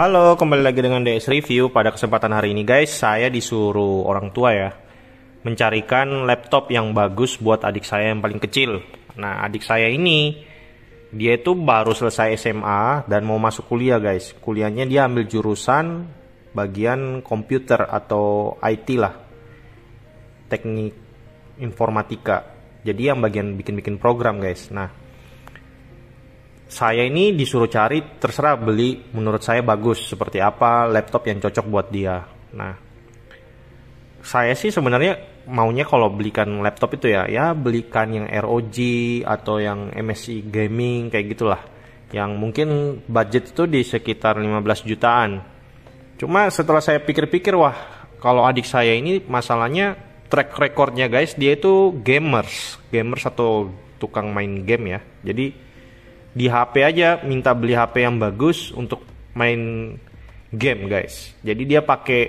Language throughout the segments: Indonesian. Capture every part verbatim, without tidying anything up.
Halo, kembali lagi dengan D S Review. Pada kesempatan hari ini guys, saya disuruh orang tua ya mencarikan laptop yang bagus buat adik saya yang paling kecil. Nah, adik saya ini dia itu baru selesai S M A dan mau masuk kuliah guys. Kuliahnya dia ambil jurusan bagian komputer atau I T lah, teknik informatika. Jadi yang bagian bikin-bikin program guys. Nah, saya ini disuruh cari, terserah beli menurut saya bagus seperti apa laptop yang cocok buat dia. Nah, saya sih sebenarnya maunya kalau belikan laptop itu ya, ya belikan yang R O G atau yang M S I gaming kayak gitulah. Yang mungkin budget itu di sekitar lima belas jutaan. Cuma setelah saya pikir-pikir, wah kalau adik saya ini masalahnya track recordnya guys, dia itu gamers, gamers atau tukang main game ya. Jadi di H P aja minta beli H P yang bagus untuk main game guys. Jadi dia pakai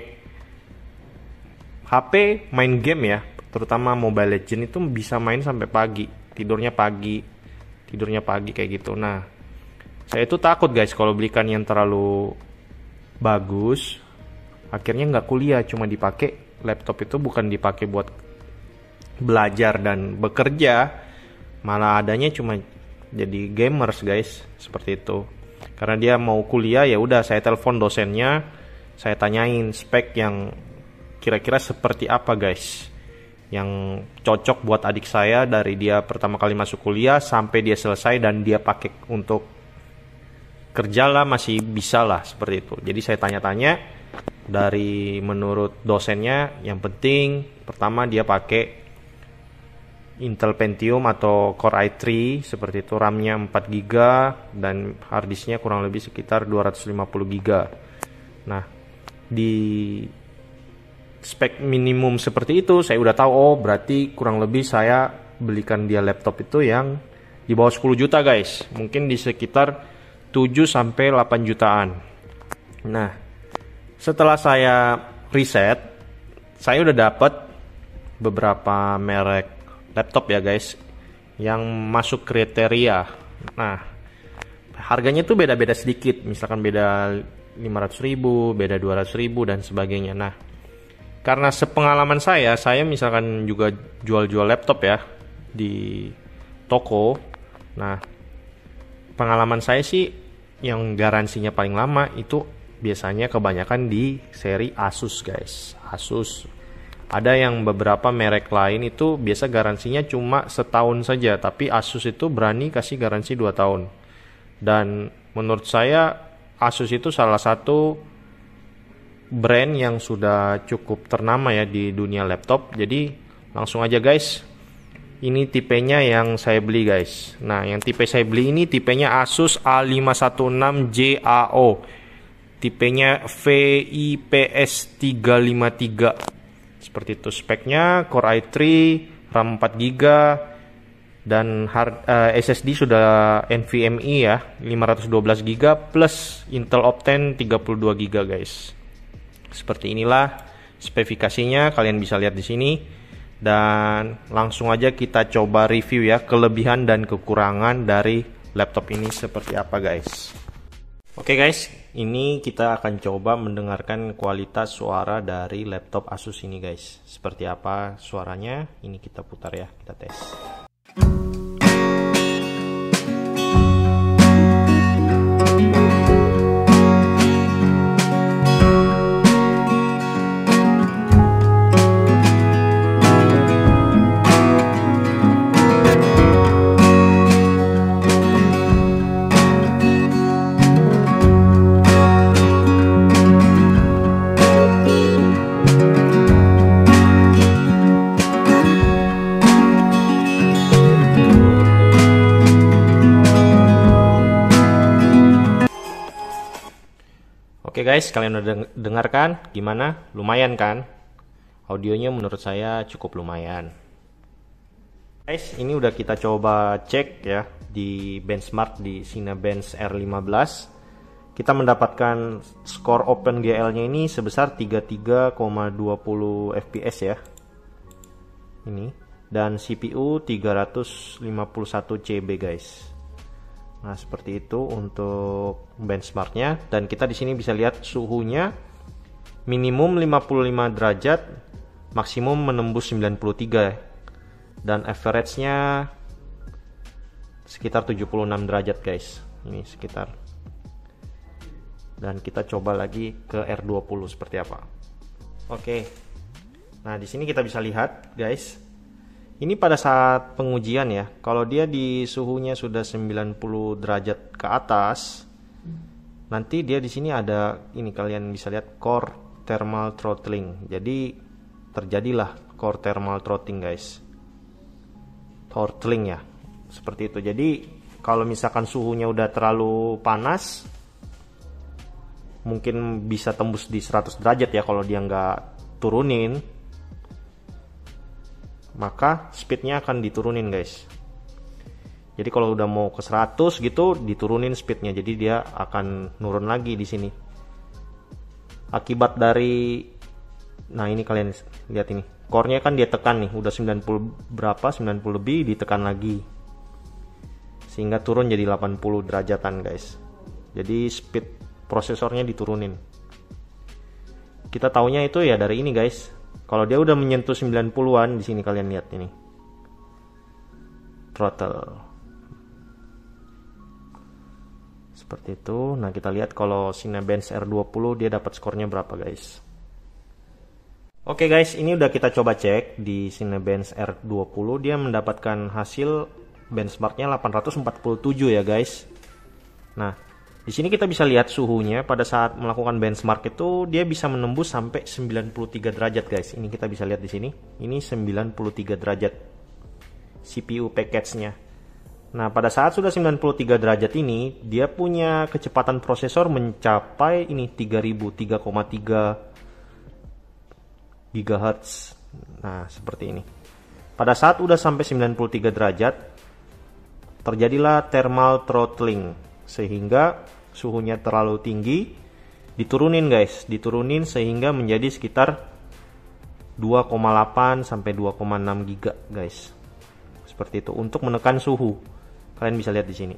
H P main game ya, terutama Mobile Legends itu bisa main sampai pagi, tidurnya pagi, tidurnya pagi kayak gitu. Nah, saya itu takut guys kalau belikan yang terlalu bagus, akhirnya nggak kuliah, cuma dipakai laptop itu bukan dipakai buat belajar dan bekerja, malah adanya cuma jadi gamers guys, seperti itu. Karena dia mau kuliah, ya udah saya telepon dosennya, saya tanyain spek yang kira-kira seperti apa guys, yang cocok buat adik saya dari dia pertama kali masuk kuliah sampai dia selesai dan dia pakai untuk kerja lah, masih bisa lah seperti itu. Jadi saya tanya-tanya dari menurut dosennya, yang penting pertama dia pakai Intel Pentium atau Core i tiga seperti itu, RAM-nya empat giga dan harddisknya kurang lebih sekitar dua ratus lima puluh giga. Nah, di spek minimum seperti itu saya udah tahu, oh berarti kurang lebih saya belikan dia laptop itu yang di bawah sepuluh juta guys, mungkin di sekitar tujuh sampai delapan jutaan. Nah, setelah saya riset, saya udah dapat beberapa merek laptop ya guys yang masuk kriteria. Nah, harganya tuh beda-beda sedikit, misalkan beda lima ratus ribu, beda dua ratus ribu dan sebagainya. Nah, karena sepengalaman saya, saya misalkan juga jual-jual laptop ya di toko. Nah, pengalaman saya sih yang garansinya paling lama itu biasanya kebanyakan di seri Asus guys. Asus. Ada yang beberapa merek lain itu biasa garansinya cuma setahun saja, tapi Asus itu berani kasih garansi dua tahun. Dan menurut saya Asus itu salah satu brand yang sudah cukup ternama ya di dunia laptop. Jadi langsung aja guys, ini tipenya yang saya beli guys. Nah, yang tipe saya beli ini tipenya Asus A lima satu enam J A O, tipenya V I P S tiga lima tiga. Seperti itu speknya, Core i tiga, RAM empat giga dan hard, uh, S S D sudah NVMe ya lima ratus dua belas giga plus Intel Optane tiga puluh dua giga guys. Seperti inilah spesifikasinya, kalian bisa lihat di sini. Dan langsung aja kita coba review ya kelebihan dan kekurangan dari laptop ini seperti apa guys. Oke guys, ini kita akan coba mendengarkan kualitas suara dari laptop Asus ini guys. Seperti apa suaranya? Ini kita putar ya, kita tes. Oke guys, kalian udah dengarkan gimana? Lumayan kan? Audionya menurut saya cukup lumayan. Guys, ini udah kita coba cek ya di benchmark di Cinebench R lima belas. Kita mendapatkan skor OpenGL-nya ini sebesar tiga puluh tiga koma dua puluh F P S ya. Ini dan C P U tiga ratus lima puluh satu C B guys. Nah, seperti itu untuk benchmarknya, dan kita di sini bisa lihat suhunya minimum lima puluh lima derajat, maksimum menembus sembilan puluh tiga, dan average-nya sekitar tujuh puluh enam derajat guys. Ini sekitar. Dan kita coba lagi ke R dua puluh seperti apa. Oke. Nah, di sini kita bisa lihat guys. Ini pada saat pengujian ya. Kalau dia di suhunya sudah sembilan puluh derajat ke atas, nanti dia di sini ada ini, kalian bisa lihat core thermal throttling. Jadi terjadilah core thermal throttling guys. Throttling ya. Seperti itu. Jadi kalau misalkan suhunya udah terlalu panas, mungkin bisa tembus di seratus derajat ya kalau dia nggak turunin, maka speednya akan diturunin guys. Jadi kalau udah mau ke seratus gitu, diturunin speednya, jadi dia akan nurun lagi di sini. Akibat dari, nah ini kalian lihat ini, core-nya kan dia tekan nih, udah sembilan puluh berapa, sembilan puluh lebih, ditekan lagi, sehingga turun jadi delapan puluh derajatan guys. Jadi speed prosesornya diturunin. Kita taunya itu ya dari ini guys. Kalau dia udah menyentuh sembilan puluhan, di sini kalian lihat ini. Throttle. Seperti itu. Nah, kita lihat kalau Cinebench R dua puluh dia dapat skornya berapa, guys. Oke, guys, ini udah kita coba cek di Cinebench R dua puluh, dia mendapatkan hasil benchmarknya delapan ratus empat puluh tujuh ya, guys. Nah, di sini kita bisa lihat suhunya pada saat melakukan benchmark itu dia bisa menembus sampai sembilan puluh tiga derajat guys. Ini kita bisa lihat di sini. Ini sembilan puluh tiga derajat C P U package-nya. Nah, pada saat sudah sembilan puluh tiga derajat ini, dia punya kecepatan prosesor mencapai ini tiga ribu, tiga koma tiga gigahertz. Nah, seperti ini. Pada saat udah sampai sembilan puluh tiga derajat, terjadilah thermal throttling, sehingga suhunya terlalu tinggi, diturunin guys, diturunin sehingga menjadi sekitar dua koma delapan sampai dua koma enam giga guys. Seperti itu untuk menekan suhu. Kalian bisa lihat di sini.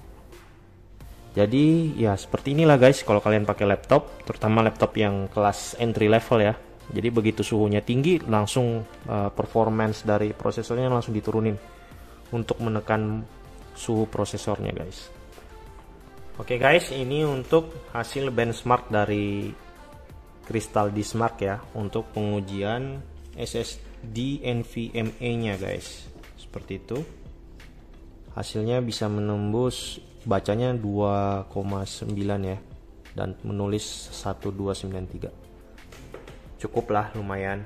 Jadi ya seperti inilah guys kalau kalian pakai laptop, terutama laptop yang kelas entry level ya. Jadi begitu suhunya tinggi, langsung uh, performance dari prosesornya langsung diturunin untuk menekan suhu prosesornya guys. Oke guys, ini untuk hasil benchmark dari Crystal Dismark ya, untuk pengujian S S D NVMe nya guys. Seperti itu. Hasilnya bisa menembus, bacanya dua koma sembilan ya, dan menulis satu dua sembilan tiga. Cukup lah, lumayan.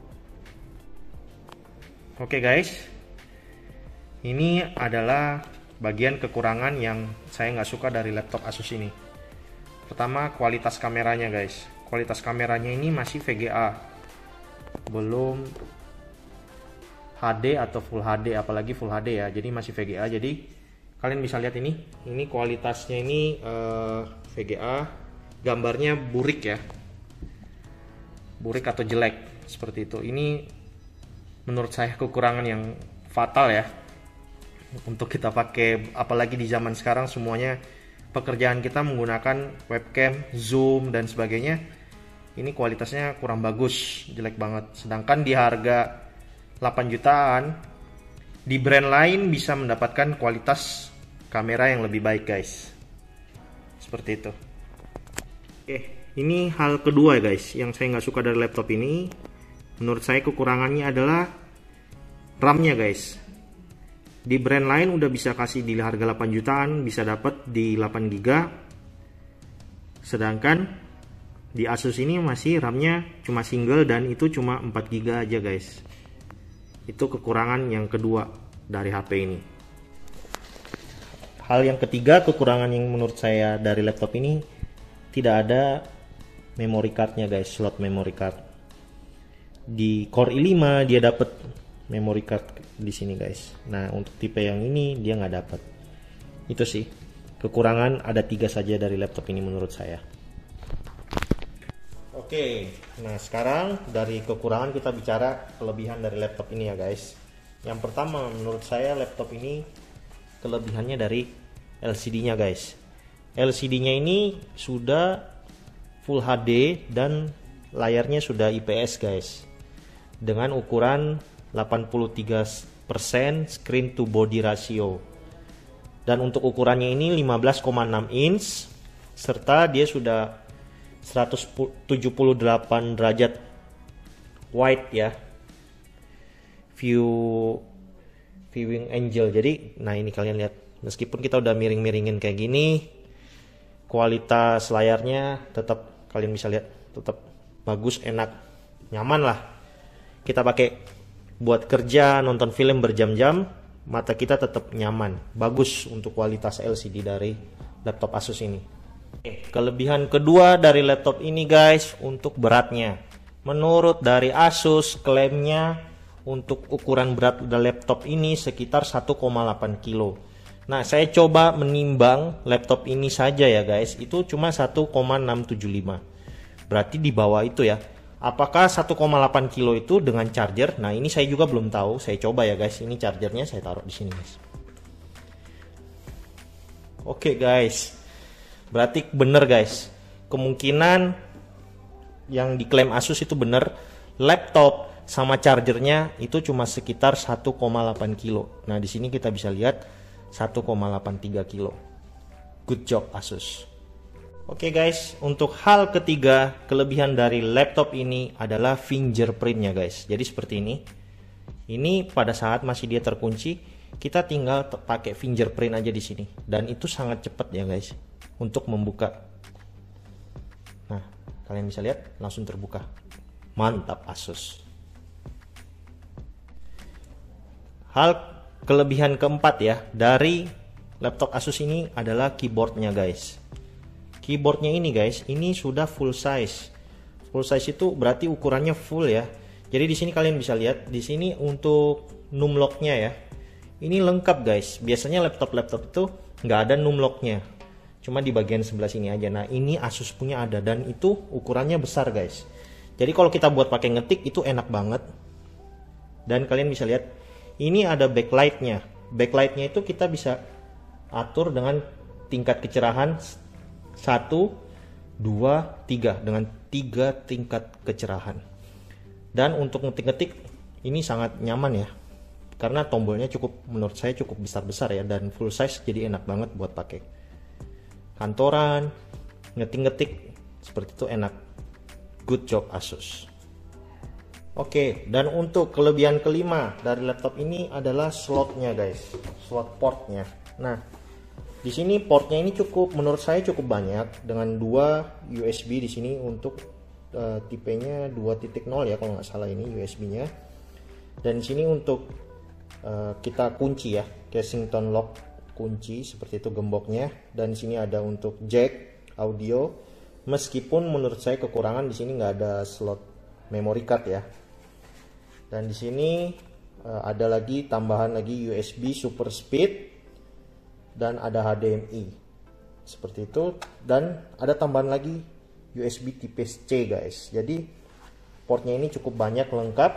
Oke guys, ini adalah bagian kekurangan yang saya nggak suka dari laptop Asus ini. Pertama, kualitas kameranya guys. Kualitas kameranya ini masih V G A, belum H D atau Full H D, apalagi Full H D ya. Jadi masih V G A. Jadi kalian bisa lihat ini, ini kualitasnya ini uh, V G A, gambarnya burik ya, burik atau jelek seperti itu. Ini menurut saya kekurangan yang fatal ya untuk kita pakai, apalagi di zaman sekarang semuanya pekerjaan kita menggunakan webcam, zoom dan sebagainya. Ini kualitasnya kurang bagus, jelek banget. Sedangkan di harga delapan jutaan di brand lain bisa mendapatkan kualitas kamera yang lebih baik guys. Seperti itu. Oke, ini hal kedua ya guys yang saya nggak suka dari laptop ini. Menurut saya kekurangannya adalah RAM-nya guys. Di brand lain udah bisa kasih di harga delapan jutaan, bisa dapat di delapan giga. Sedangkan di Asus ini masih RAM-nya cuma single dan itu cuma empat giga aja guys. Itu kekurangan yang kedua dari H P ini. Hal yang ketiga, kekurangan yang menurut saya dari laptop ini, tidak ada memory card-nya guys, slot memory card. Di Core i lima dia dapat memory card di sini guys. Nah, untuk tipe yang ini dia nggak dapat. Itu sih kekurangan, ada tiga saja dari laptop ini menurut saya. Oke, nah sekarang dari kekurangan kita bicara kelebihan dari laptop ini ya guys. Yang pertama menurut saya laptop ini kelebihannya dari L C D-nya guys. L C D-nya ini sudah Full H D dan layarnya sudah I P S guys. Dengan ukuran delapan puluh tiga persen screen to body ratio. Dan untuk ukurannya ini lima belas koma enam inch serta dia sudah seratus tujuh puluh delapan derajat wide ya. View viewing angle. Jadi, nah ini kalian lihat, meskipun kita udah miring-miringin kayak gini, kualitas layarnya tetap kalian bisa lihat tetap bagus, enak, nyaman lah. Kita pakai buat kerja, nonton film berjam-jam, mata kita tetap nyaman. Bagus untuk kualitas L C D dari laptop Asus ini. Oke, kelebihan kedua dari laptop ini guys, untuk beratnya. Menurut dari Asus, klaimnya untuk ukuran berat laptop ini sekitar satu koma delapan kilo. Nah, saya coba menimbang laptop ini saja ya guys, itu cuma satu koma enam tujuh lima. Berarti di bawah itu ya. Apakah satu koma delapan kilo itu dengan charger? Nah, ini saya juga belum tahu. Saya coba ya guys. Ini chargernya saya taruh di sini guys. Oke guys. Berarti bener guys. Kemungkinan yang diklaim Asus itu bener. Laptop sama chargernya itu cuma sekitar satu koma delapan kilo. Nah, di sini kita bisa lihat satu koma delapan tiga kilo. Good job Asus. Oke guys, untuk hal ketiga, kelebihan dari laptop ini adalah fingerprintnya guys. Jadi seperti ini. Ini pada saat masih dia terkunci, kita tinggal pakai fingerprint aja di sini. Dan itu sangat cepat ya guys untuk membuka. Nah, kalian bisa lihat langsung terbuka. Mantap Asus. Hal kelebihan keempat ya dari laptop Asus ini adalah keyboardnya guys. Keyboardnya ini guys, ini sudah full size. Full size itu berarti ukurannya full ya. Jadi di sini kalian bisa lihat, di sini untuk numlocknya ya. Ini lengkap guys. Biasanya laptop-laptop itu nggak ada numlocknya, cuma di bagian sebelah sini aja. Nah, ini Asus punya ada dan itu ukurannya besar guys. Jadi kalau kita buat pakai ngetik itu enak banget. Dan kalian bisa lihat, ini ada backlightnya. Backlightnya itu kita bisa atur dengan tingkat kecerahan satu, dua, tiga dengan tiga tingkat kecerahan. Dan untuk ngetik-ngetik ini sangat nyaman ya, karena tombolnya cukup, menurut saya cukup besar-besar ya, dan full size jadi enak banget buat pakai kantoran, ngetik-ngetik seperti itu enak. Good job Asus. Oke, dan untuk kelebihan kelima dari laptop ini adalah slotnya guys, slot portnya. Nah, di sini portnya ini cukup, menurut saya cukup banyak dengan dua U S B di sini untuk uh, tipenya dua titik nol ya kalau nggak salah ini U S B-nya. Dan di sini untuk uh, kita kunci ya, Kensington lock kunci seperti itu gemboknya. Dan di sini ada untuk jack audio. Meskipun menurut saya kekurangan di sini nggak ada slot memory card ya. Dan di sini uh, ada lagi tambahan lagi U S B super speed. Dan ada H D M I seperti itu, dan ada tambahan lagi U S B tipe C guys. Jadi portnya ini cukup banyak, lengkap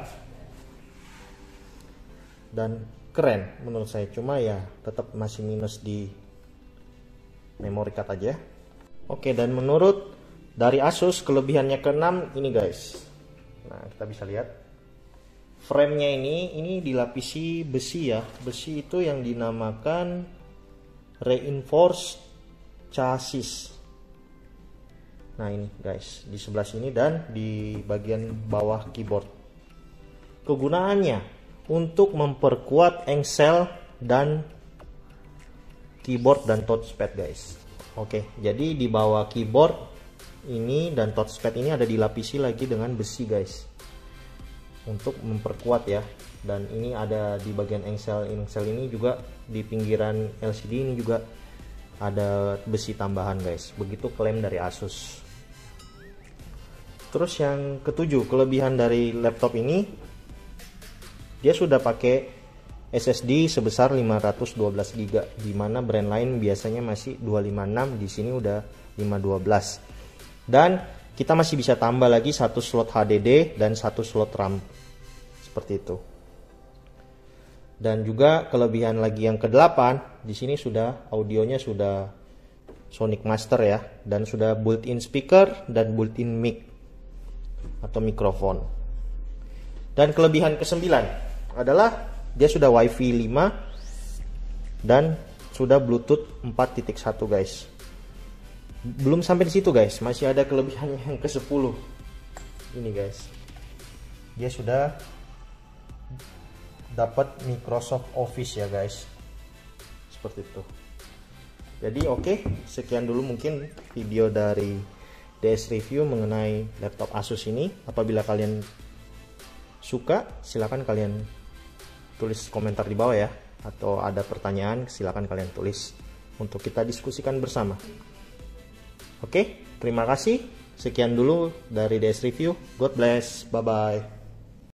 dan keren menurut saya. Cuma ya tetap masih minus di memory card aja. Oke, dan menurut dari Asus kelebihannya keenam ini guys. Nah, kita bisa lihat frame-nya ini ini dilapisi besi ya. Besi itu yang dinamakan reinforced chassis. Nah, ini guys di sebelah sini dan di bagian bawah keyboard. Kegunaannya untuk memperkuat engsel dan keyboard dan touchpad guys. Oke, jadi di bawah keyboard ini dan touchpad ini ada dilapisi lagi dengan besi guys, untuk memperkuat ya. Dan ini ada di bagian engsel engsel ini juga, di pinggiran L C D ini juga ada besi tambahan guys. Begitu klaim dari Asus. Terus yang ketujuh, kelebihan dari laptop ini, dia sudah pakai S S D sebesar lima ratus dua belas giga, di mana brand lain biasanya masih dua lima enam, di sini udah lima dua belas. Dan kita masih bisa tambah lagi satu slot H D D dan satu slot RAM. Seperti itu. Dan juga kelebihan lagi yang kedelapan, di sini sudah audionya sudah Sonic Master ya, dan sudah built-in speaker dan built-in mic atau mikrofon. Dan kelebihan kesembilan adalah dia sudah Wi-Fi lima dan sudah Bluetooth empat titik satu guys. Belum sampai di situ guys, masih ada kelebihan yang ke sepuluh. Ini guys, dia sudah dapat Microsoft Office ya guys, seperti itu. Jadi oke, okay, sekian dulu mungkin video dari D S Review mengenai laptop Asus ini. Apabila kalian suka, silakan kalian tulis komentar di bawah ya, atau ada pertanyaan silakan kalian tulis untuk kita diskusikan bersama. Oke, okay, terima kasih. Sekian dulu dari D S Review. God bless. Bye bye.